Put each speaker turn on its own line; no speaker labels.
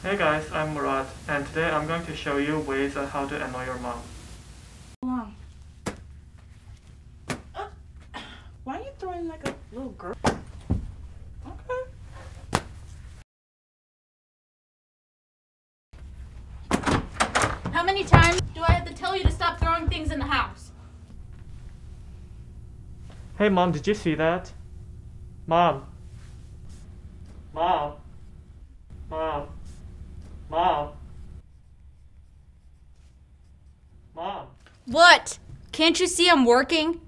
Hey guys, I'm Murad, and today I'm going to show you ways on how to annoy your mom.
Hold on. Why are you throwing like a little girl? Okay.
How many times do I have to tell you to stop throwing things in the house?
Hey mom, did you see that? Mom. Mom. Mom. Mom. Mom.
What? Can't you see I'm working?